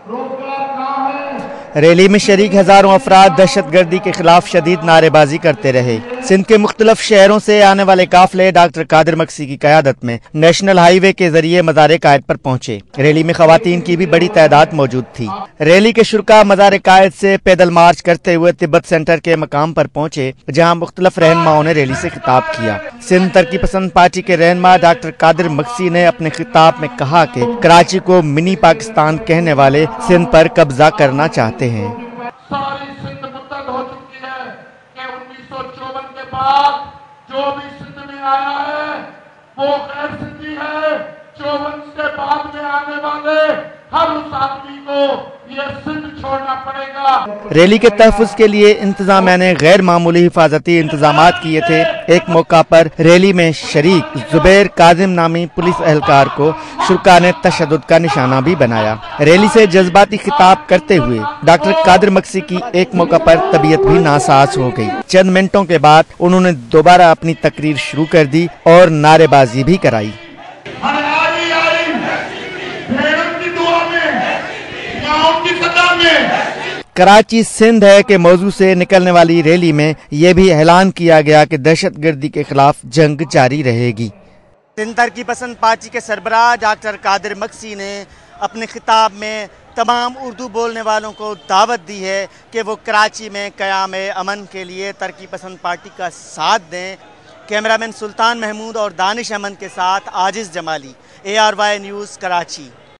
Rally میں شریک ہزاروں افراد دہشت گردی کے خلاف شدید نعرے بازی کرتے رہے۔ سندھ کے مختلف شہروں سے آنے والے قافلے ڈاکٹر قادر مکسی کی قیادت میں نیشنل ہائی وے کے ذریعے مزار قائد پر پہنچے۔ ریلی میں خواتین کی بھی بڑی تعداد موجود تھی۔ ریلی کے شرکاء مزار قائد سے پیدل مارچ کرتے ہوئے تبت سینٹر کے مقام پر پہنچے، جہاں مختلف رہنماؤں نے ریلی سے خطاب کیا۔ سندھ ترقی پسند پارٹی کے رہنما ڈاکٹر قادر مکسی نے اپنے خطاب میں کہا کہ کراچی کو منی پاکستان کہنے والے سندھ پر قبضہ کرنا چاہتے ہیں۔ ساری سندھ متحد ہو چکی ہے کہ 1954 کے بعد جو بھی سندھ میں آیا ہے وہ غیر سندھی ہے۔ 54 کے بعد میں آنے والے ہر اس آدمی کو یہ سندھ چھوڑنا پڑے گا۔ ریلی کے تحفظ کے لیے انتظامیہ نے غیر معمولی حفاظتی انتظامات کیے تھے۔ ایک موقع پر ریلی میں شریک زبیر کاظم نامی پولیس اہلکار کو شرکاء نے تشدد کا نشانہ بھی بنایا۔ ریلی سے جذباتی خطاب کرتے ہوئے ڈاکٹر قادر مکسی کی ایک موقع پر طبیعت بھی ناساز ہو گئی۔ چند منٹوں کے بعد انہوں نے دوبارہ اپنی تقریر شروع کر دی اور نعرے بازی بھی کرائی۔ کراچی سندھ ہے کہ موضوع سے نکلنے والی ریلی میں یہ بھی اعلان کیا گیا کہ دہشت گردی کے خلاف جنگ جاری رہے گی۔ سندھ ترقی پسند پارٹی کے سربراہ ڈاکٹر قادر مکسی نے اپنے خطاب میں تمام اردو بولنے والوں کو دعوت دی ہے کہ وہ کراچی میں قیام امن کے لیے ترقی پسند پارٹی کا ساتھ دیں۔ کیمرامین سلطان محمود اور دانش احمد کے ساتھ عاجز جمالی، ARY نیوز کراچی۔